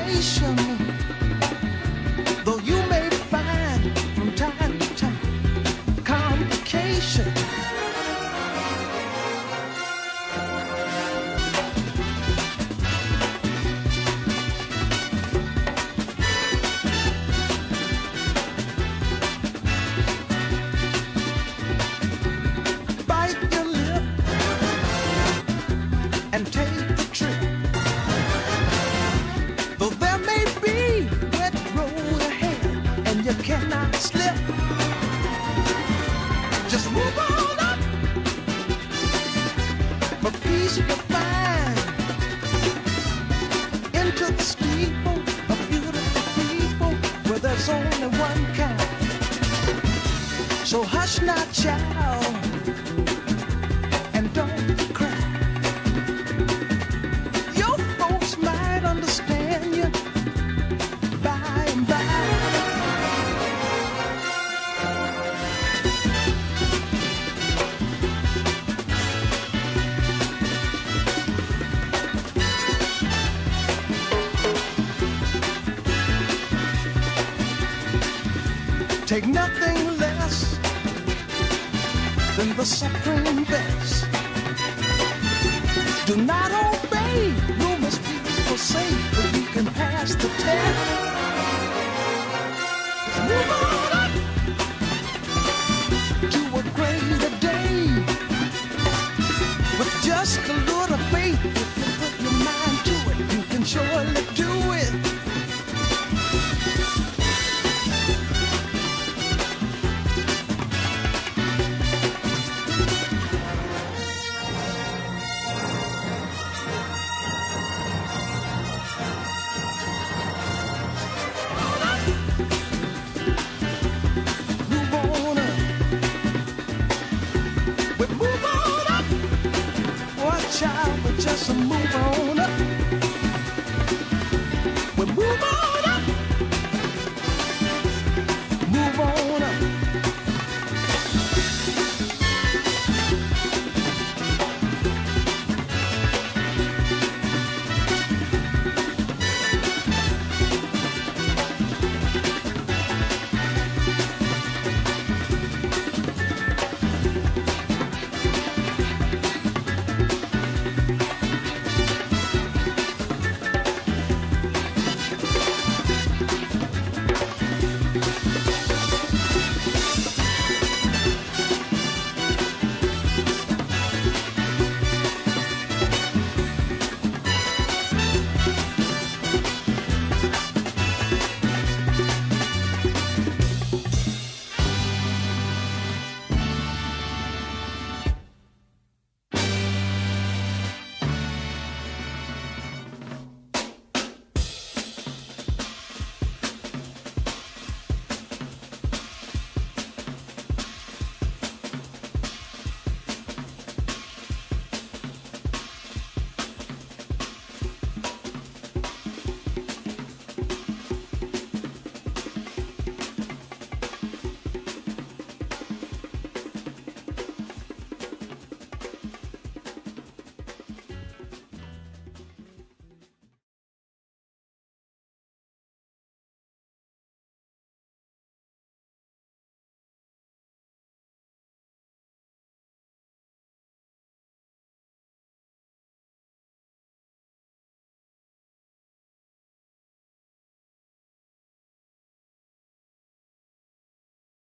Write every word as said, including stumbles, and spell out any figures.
complication, though you may find from time to time complication. Bite your lip and take the trip. Though there may be wet road ahead and you cannot slip, just move on up. For peace you'll find into the steeple of beautiful people where there's only one kind. So hush not, child, and don't cry. Your folks might understand you by and by. Take nothing less than the supreme best. Do not obey rumors people say, but you can pass the test. Move on up to a greater day. With just a little faith, if you put your mind to it, you can surely do it. Child, but just move on up. We move on.